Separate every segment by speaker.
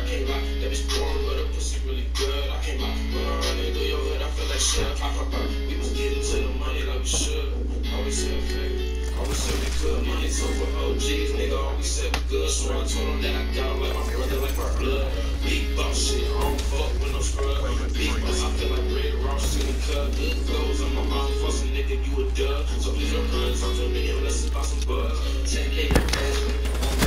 Speaker 1: can't lie. That bitch boring, but her pussy really good. I can't lie. When I run into your hood, I feel like shit. We was getting to the money like we should. Always said fake. Always said we could. Money so for OGs, nigga. Always said we good. So I told him that I got like my brother, like my blood. Big boss shit. I don't fuck with no scrub. Big boss, I feel like Red Ross in the cut. Good clothes on my mouth. Fussing nigga, you a dub. So please don't run. Talk to me unless it's about some buzz. 10K to pass me.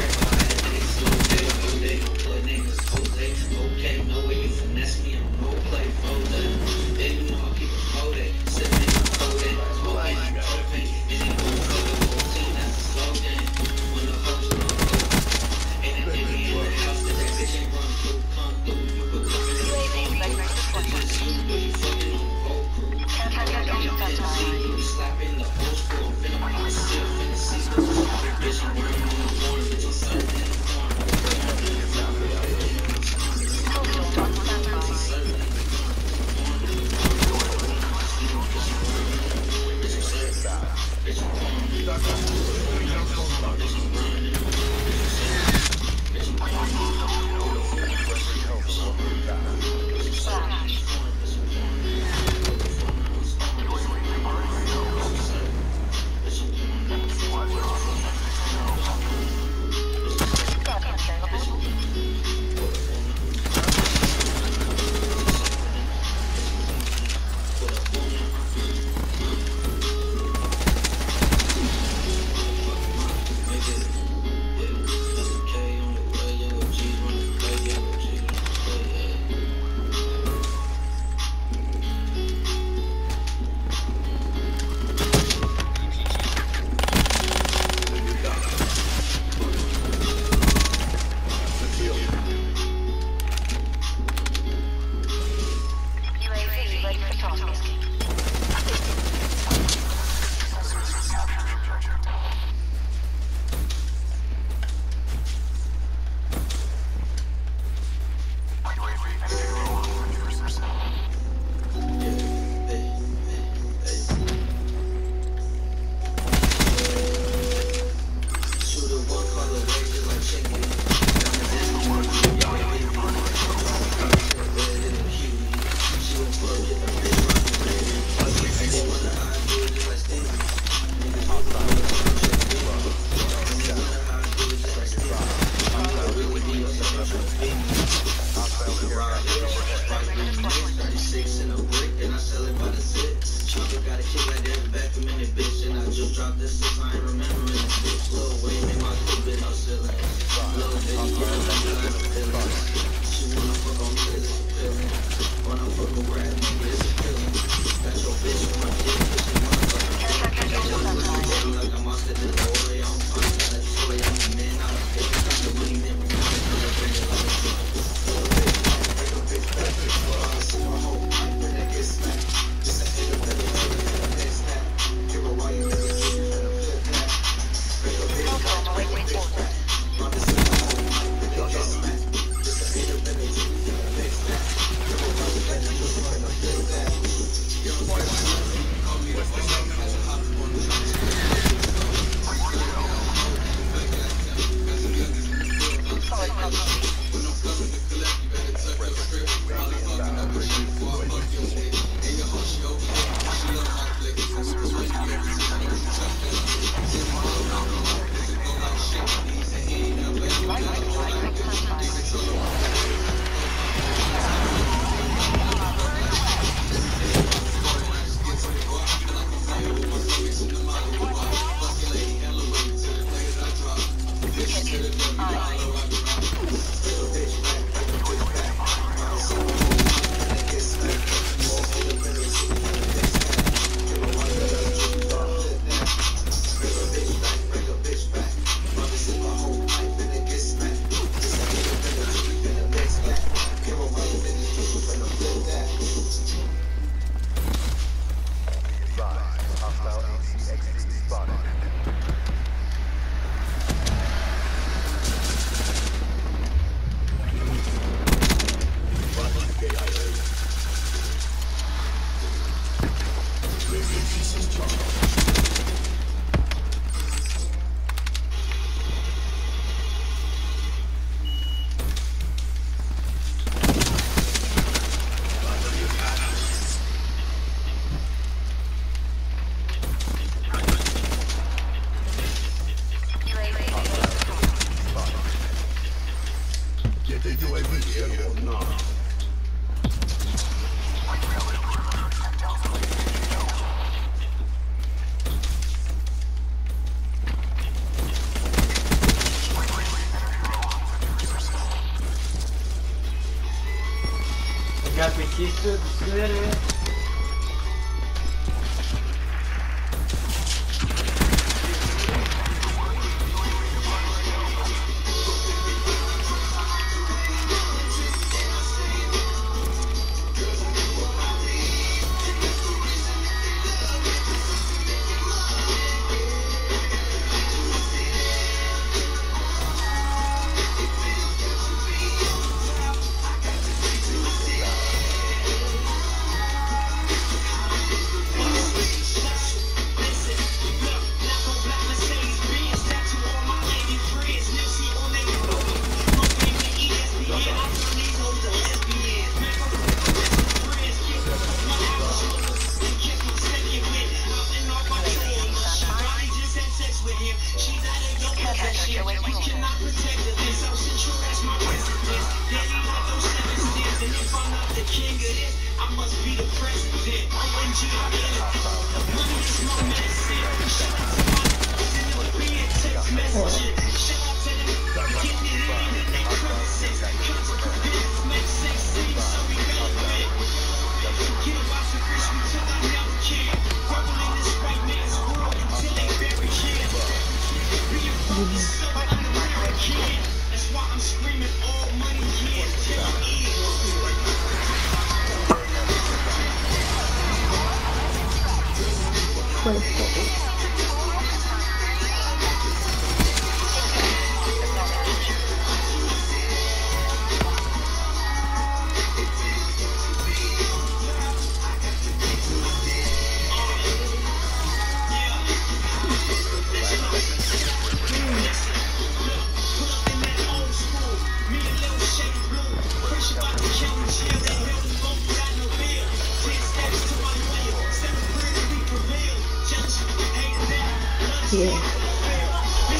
Speaker 1: Okay, no way you finesse me, I'm no play for that. Yeah, you know I keep it for that. Sitting in the cold, smoking, open, and it won't go to 14, that's the slogan. When the hoes don't go, ain't that nigga in the house that bitch ain't run through, come through. You could come in the phone, it's just you, but you fucking on the whole crew. You be slapping the whole school, I'm still finna see the bitch, I'm wearing on the corner, bitch, I'm serving in the corner.
Speaker 2: Get the UAV airborne now.
Speaker 3: Got the keys to the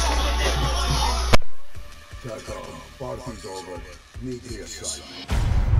Speaker 2: Party's over. Meet here, son.